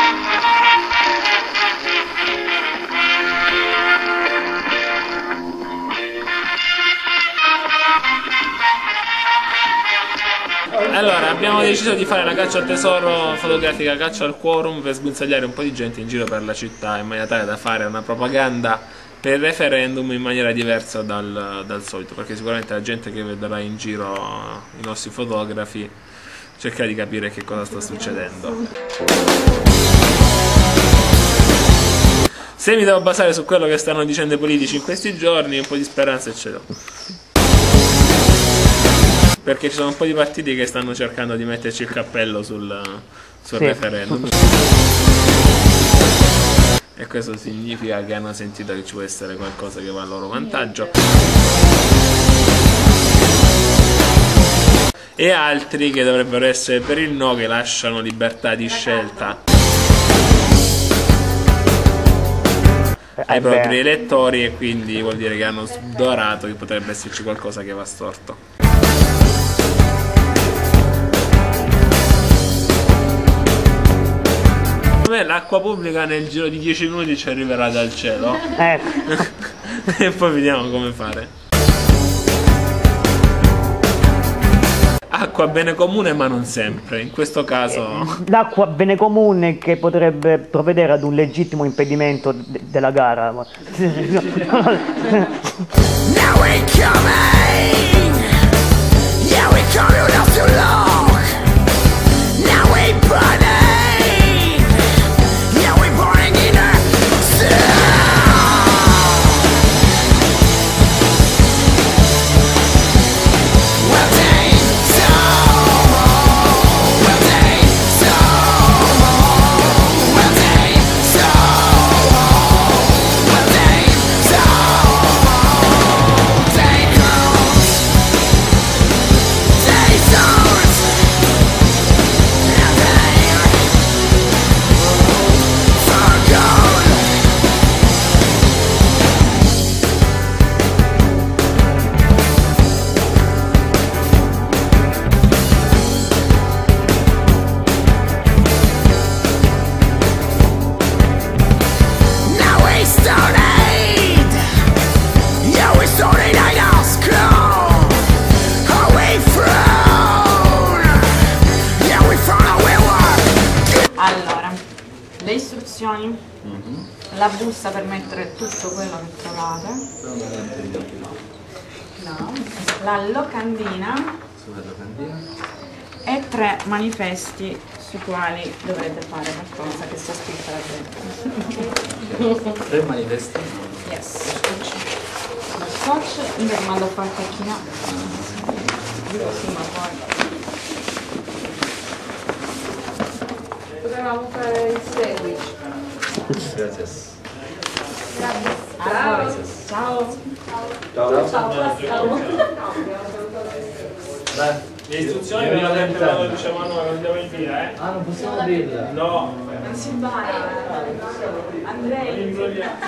Allora, abbiamo deciso di fare la caccia al tesoro fotografica, caccia al quorum, per sguinzagliare un po' di gente in giro per la città, in maniera tale da fare una propaganda per il referendum in maniera diversa dal solito, perché sicuramente la gente che vedrà in giro i nostri fotografi cercherà di capire che cosa sta succedendo. Se mi devo basare su quello che stanno dicendo i politici in questi giorni, un po' di speranza ce l'ho. Perché ci sono un po' di partiti che stanno cercando di metterci il cappello sul referendum. E questo significa che hanno sentito che ci può essere qualcosa che va a loro vantaggio. E altri che dovrebbero essere per il no, che lasciano libertà di scelta ai propri elettori, e quindi vuol dire che hanno sdorato che potrebbe esserci qualcosa che va storto. L'acqua pubblica nel giro di 10 minuti ci arriverà dal cielo. E poi vediamo come fare. Acqua bene comune, ma non sempre. In questo caso l'acqua bene comune che potrebbe provvedere ad un legittimo impedimento della gara. Now we're coming. Yeah, we come you not too long. Now we burning. La busta per mettere tutto quello che trovate, la locandina e 3 manifesti sui quali dovrete fare qualcosa che sta scritto là dentro. 3 manifesti? Yes. Lo scotch invece mando a fare qualche no. Sì, ma poi potevamo fare il sandwich. Grazie. ciao. Le istruzioni mi hanno detto quando dicevano che non andiamo in fila, eh? Ah, non possiamo dirla? No. Non si bara. Andrei.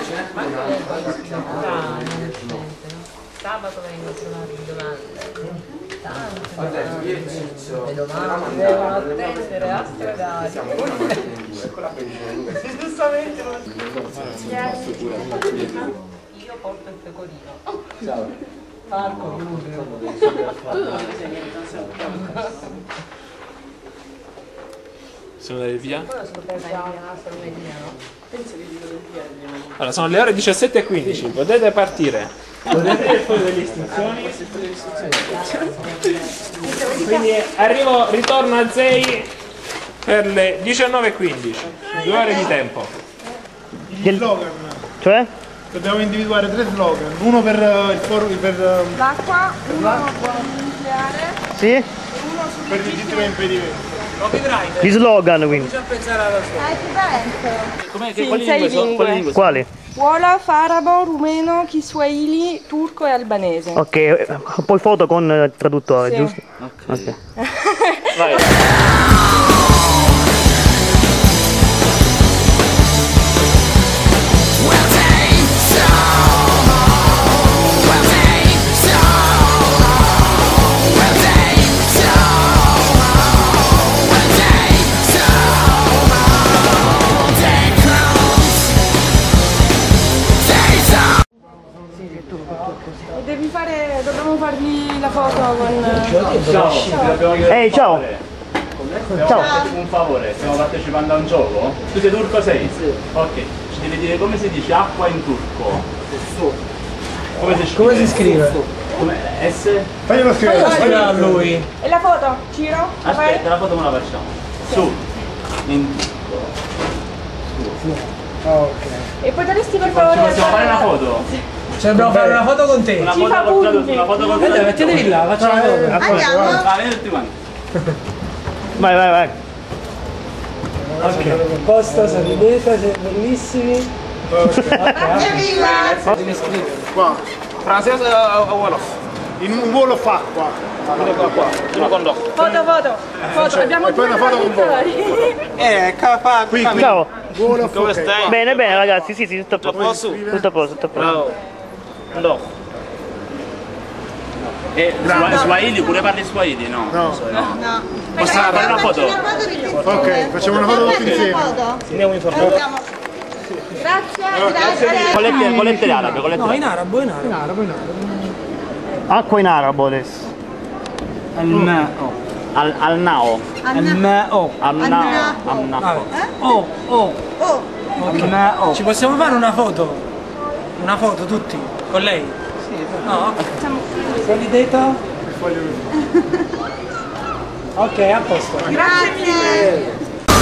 Sabato vengo a trovare le domande. Le domande devono attendere a stradali. Giustamente io porto il pecorino. Ciao. Marco, Possiamo andare via? Allora, sono le ore 17:15, potete partire. Potete vedere il foglio delle istruzioni. Quindi ritorno a Zei per le 19:15, 2 ore di tempo. Gli slogan. Cioè? Dobbiamo individuare 3 slogan, uno per l'acqua, uno buon nucleare. Sì? Uno sul per legittimo impedimento. Gli slogan, quindi. più Com'è, sì, quali lingue? Quali? Wolof, arabo, rumeno, kiswahili, turco e albanese. Ok, poi foto con traduttore, sì. giusto? Ok. Vai. la foto con... Ciao, ti dobbiamo chiedere Ehi, ciao! Ciao! un favore, stiamo partecipando a un gioco. Tu sei turco sei? Sì. Ok, ci devi dire come si dice acqua in turco. Come si scrive? Come S? Faglielo scrivere. A lui. E la foto? Ciro? La fai? Aspetta, la foto me la facciamo. Su. In turco. Ok. E potresti per Ci favore... possiamo fare una foto? Cioè dobbiamo fare una foto con te. Una Ci foto fa con punti. una foto con Aspetta, mettetevi là, facciamo una foto. Andiamo. Va bene tutti quanti. Vai, vai, vai! Ok, posto, sorridete, siete bellissimi. Evviva! Devi scrivere. Qua. Francese o Wolof? In un volo fa qua. Uno con l'occhio. Foto. Abbiamo E poi una foto con voi. Qui, qui. Ciao! Volo Come ok. stai? Bene, bene ragazzi, sì, sì, tutto a posto. Posso? Tutto a posto, tutto a posto. Bravo. No. E Swahili, pure parli Swahili, no? No. No. Possiamo fare una foto? Ok, facciamo una foto tutti insieme. Andiamo in forma. Grazie. Con lettere arabe, con No, lettere in arabo, in arabo. Acqua in arabo adesso. Al-Nao. Al-Ma'o. Al-Nao. Oh, oh. Oh, Al-Nao. Ci possiamo fare una foto? Una foto tutti? Con lei? Sì. No, ok. Solidetà? Ok, a posto. grazie.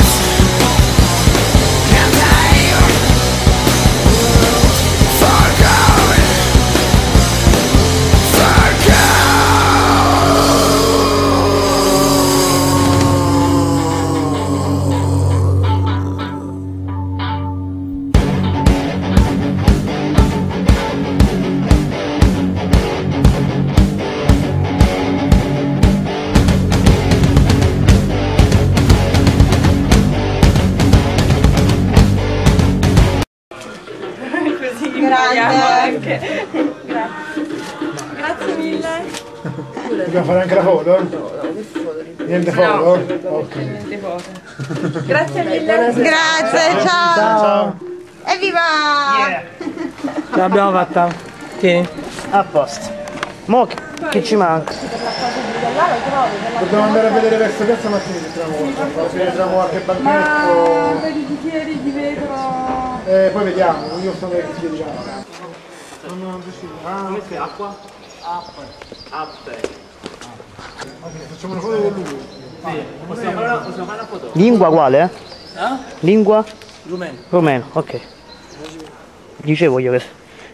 Anche. Grazie mille. Dobbiamo fare anche la foto? Niente foto? Ok. Grazie mille. Grazie, ciao. Evviva! Ce l'abbiamo fatta. Tieni. A posto. Mo che ci manca? Dobbiamo andare a vedere verso Piazza Martini se troviamo qualche banchetto. Per i bicchieri di vetro. Poi vediamo, io sto che si vediamo. Non decido. Come si chiama? Acqua? Acqua. Ok, facciamo una foto con lui. Sì, possiamo fare una foto? Lingua quale? Lingua? Rumeno. Rumeno, ok. Dicevo io che...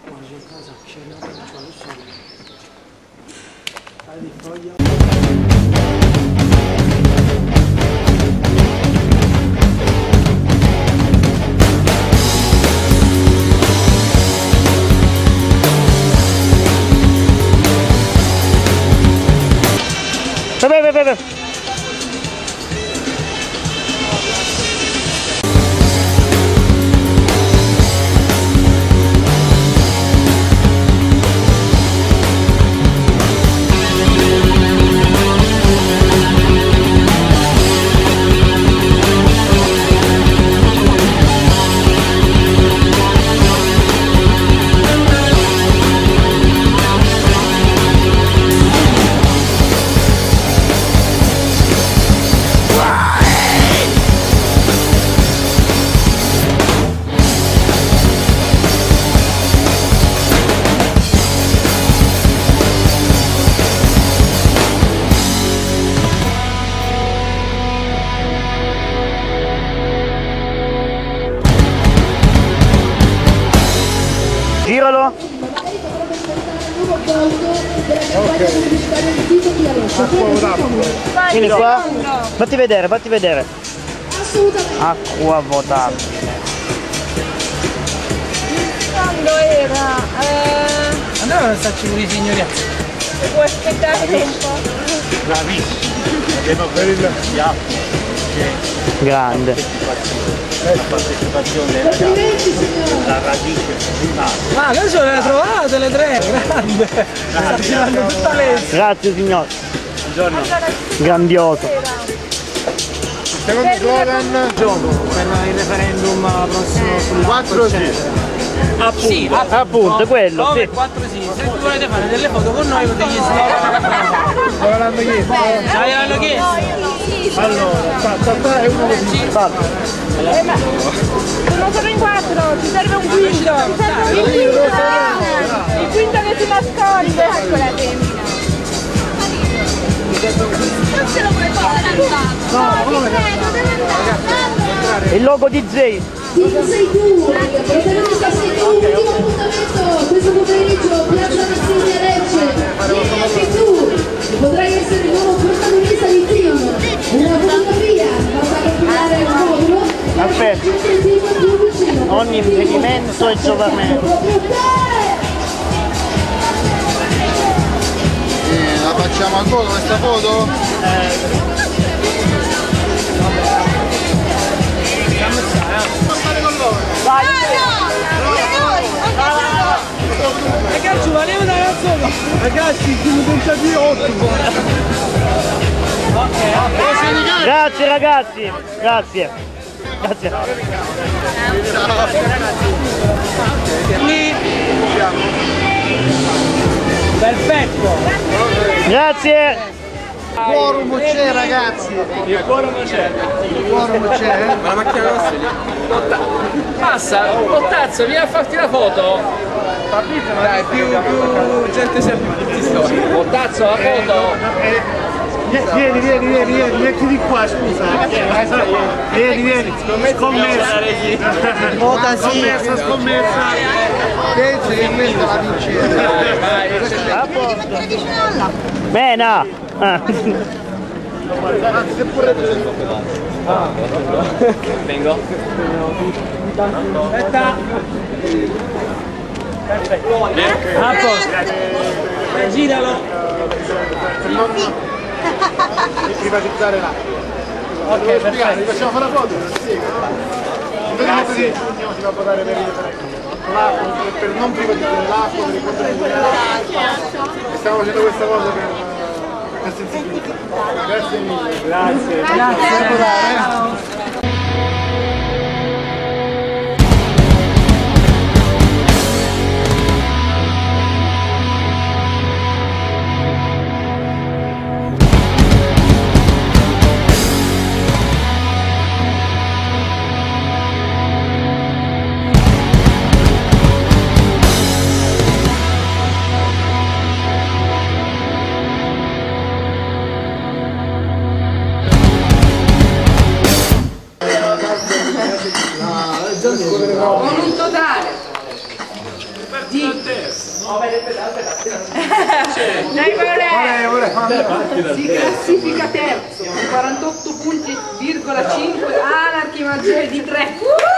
Vai. Giralo. Vieni qua. Fatti vedere. Acqua potabile. Quando era? Andiamo a pensarci con i signori. Puoi aspettare un po'. Grande. Ma adesso le trovate le tre, grande. Sta tirando tutta lei. Grazie signore. Buongiorno. Grandioso. Secondo slogan Per il referendum prossimo sul 4G. Appunto. Sì, Appunto, quello, 9 sì. 4 sì. Se volete fare delle foto con noi potete gli slogan. Me l'hanno chiesto? Già gliel'hanno chiesto? Allora, sta è uno così. Sono solo in 4, ci serve un quinto. Il quinto che si nasconde. Ecco la femmina. Non ce lo puoi fare. No, ti prego, deve andare. Il logo di Zay. Team sei tu, protagonista sei tu, ultimo appuntamento questo pomeriggio, Piazza Massini a Lecce, vieni anche tu, potrai essere il nuovo protagonista di team, una fotografia, basta compilare il modulo, Aspetta, ogni impedimento è giovamento. La facciamo al volo questa foto? Ragazzi, valeva una razzona! Ragazzi, siamo tentati ottimo. Grazie ragazzi, grazie. Grazie. Perfetto! Grazie. Quorum c'è ragazzi! Il quorum c'è. Il quorum c'è? Ma la macchina nostra è lì. Passa, Ottazzo, vieni a farti la foto. Dai, più gente si avvicina. Ottazzo, la foto. Vieni, metti di qua, scusa. Vieni. Scommessa. Vota sì! Scommessa. Penso che questa la vincete! A posto. Mena. Vengo. Aspetta! Perfetto! A posto! Giralo! Privatizzare là. Ok, perfetto. Facciamo fare la foto? Sì. Vediamo se giugno si va a votare per non privatizzare l'acqua, per i conti. Stiamo facendo questa cosa per sensibilità. Grazie mille. Grazie. Grazie! Con un totale di si classifica terzo con 48 punti,5 Anarchy maggiore di 3.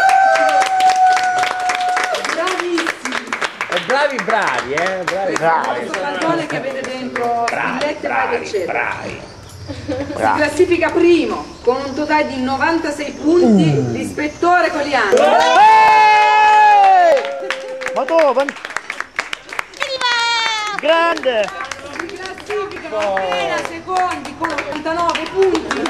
Bravissimi! Bravi, Questo pallone che avete dentro spillette eccetera. Si classifica primo con un totale di 96 punti l'ispettore Coliano. Ma dove? Grande! Si classificano appena secondi con 89 punti.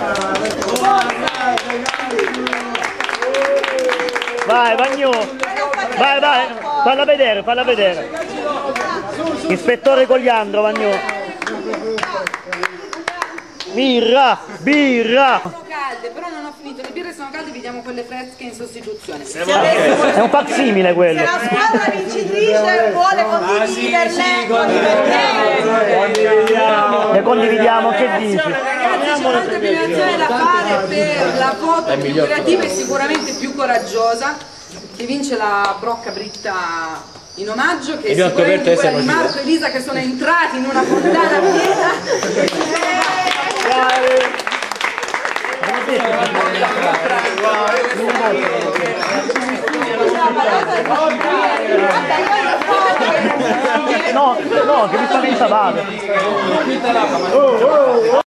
Vai, Vagno! Vai, falla vedere! Ispettore Cogliandro, Vagno! Birra! Sono calde, però non ho finito, le birre sono calde, vediamo quelle fresche in sostituzione. È un facsimile quello! Se la squadra vincitrice vuole condividerle, Le condividiamo, che dici? Ragazzi, c'è un'altra premiazione da fare per la foto più creativa e sicuramente più coraggiosa, che vince la brocca britta in omaggio, che è sicuramente quella di Marco e Elisa, che sono entrati in una fontana piena. No, che mi spaventavate!